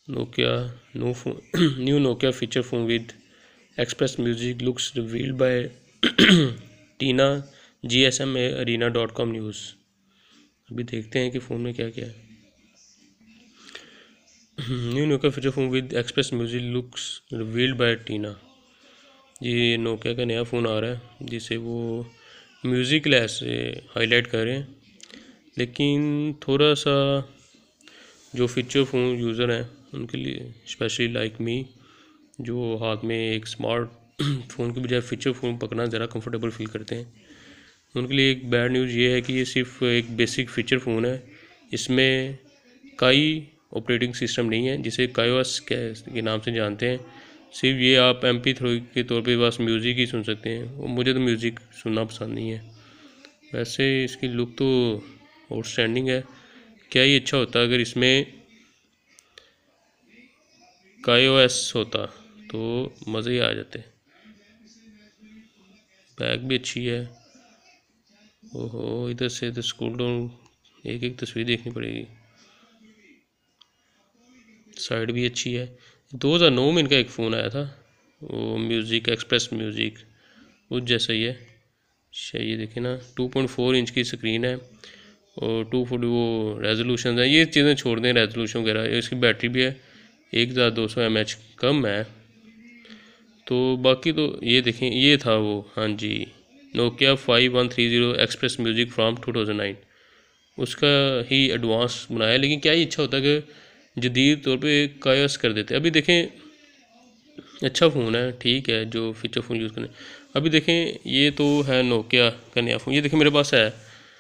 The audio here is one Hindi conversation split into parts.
Nokia new Nokia feature phone with Express Music looks revealed by Tina GSMArena.com news. अभी देखते हैं कि फ़ोन में क्या क्या है। New Nokia feature phone with express music looks revealed by Tina. ये नोकिया का नया फ़ोन आ रहा है जिसे वो म्यूज़िक लैस से हाईलाइट कर रहे हैं, लेकिन थोड़ा सा जो फीचर फ़ोन यूज़र हैं उनके लिए, स्पेशली लाइक मी, जो हाथ में एक स्मार्ट फ़ोन की बजाय फीचर फ़ोन पकड़ना ज़रा कंफर्टेबल फील करते हैं, उनके लिए एक बैड न्यूज़ ये है कि ये सिर्फ एक बेसिक फ़ीचर फ़ोन है। इसमें कई ऑपरेटिंग सिस्टम नहीं है जिसे काईओएस के नाम से जानते हैं। सिर्फ ये आप MP3 के तौर पे बस म्यूज़िक ही सुन सकते हैं, और मुझे तो म्यूज़िक सुनना पसंद नहीं है। वैसे इसकी लुक तो आउटस्टैंडिंग है। क्या ही अच्छा होता अगर इसमें काईओएस होता तो मज़े ही आ जाते। बैग भी अच्छी है। ओहो, इधर से इधर स्क्रॉल डाउन एक एक तस्वीर देखनी पड़ेगी। साइड भी अच्छी है। 2009 में इनका एक फ़ोन आया था, वो म्यूज़िक एक्सप्रेस म्यूज़िक, उस जैसा ही है। ये देखें ना, 2.4 इंच की स्क्रीन है और 240 वो रेजोल्यूशन है। ये चीज़ें छोड़ दें, रेजोल्यूशन वगैरह। इसकी बैटरी भी है 1200 mAh कम है। तो बाकी तो ये देखें, ये था वो, हाँ जी, नोकिया 5130 एक्सप्रेस म्यूज़िक फ्राम 2009, उसका ही एडवांस बनाया। लेकिन क्या ही अच्छा होता कि जदीद तौर पे काईओएस कर देते। अभी देखें, अच्छा फ़ोन है, ठीक है, जो फीचर फ़ोन यूज़ करें। अभी देखें, ये तो है नोकिया का नया फ़ोन। ये देखें मेरे पास है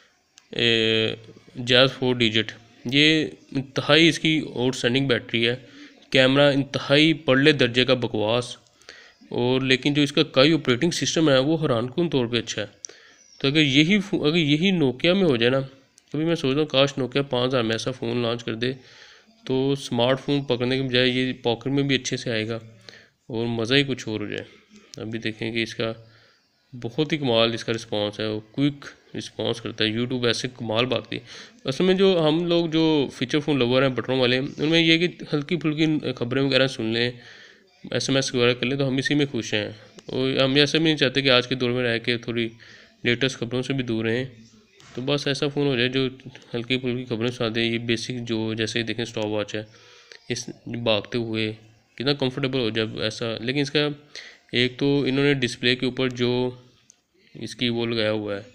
जैज़ 4 डिजिट। ये इंतहाई इसकी आउटस्टैंडिंग बैटरी है। कैमरा इंतहाई पड़ले दर्जे का बकवास, और लेकिन जो इसका कई ऑपरेटिंग सिस्टम है वो हैरानकुन तौर पे अच्छा है। तो अगर यही नोकिया में हो जाए ना, कभी मैं सोचता हूँ काश नोकिया 5000 में ऐसा फ़ोन लॉन्च कर दे, तो स्मार्टफोन पकड़ने के बजाय ये पॉकेट में भी अच्छे से आएगा और मज़ा ही कुछ और हो जाए। अभी देखें कि इसका बहुत ही कमाल इसका रिस्पांस है, वो क्विक रिस्पांस करता है। यूट्यूब ऐसे कमाल भागती है। असल में जो हम लोग जो फीचर फ़ोन लवर हैं बटनों वाले, उनमें ये कि हल्की फुल्की खबरें वगैरह सुन लें, SMS वगैरह कर लें, तो हम इसी में खुश हैं। और हम ऐसा भी नहीं चाहते कि आज के दौर में रह के थोड़ी लेटेस्ट खबरों से भी दूर रहें। तो बस ऐसा फ़ोन हो जाए जो हल्की फुल्की खबरें सुना दे। ये बेसिक जो, जैसे देखें स्टॉप वॉच है, इस भागते हुए कितना कंफर्टेबल हो जब ऐसा। लेकिन इसका एक तो इन्होंने डिस्प्ले के ऊपर जो इसकी वो लगाया हुआ है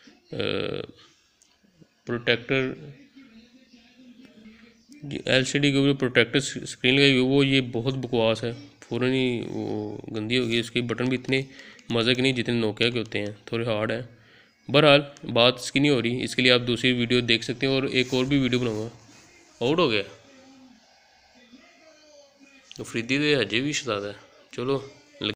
प्रोटेक्टर, LCD के ऊपर प्रोटेक्टर स्क्रीन लगाई हुई, वो ये बहुत बकवास है। फ़ौरन ही वो गंदी होगी। इसके बटन भी इतने मज़े के नहीं जितने नोकिया के होते हैं, थोड़े हार्ड हैं। बहरहाल बात इसकी नहीं हो रही, इसके लिए आप दूसरी वीडियो देख सकते हैं, और एक और भी वीडियो बनाऊँगा। आउट हो गया तो फरीदी तो हजे भी शतादा है। चलो।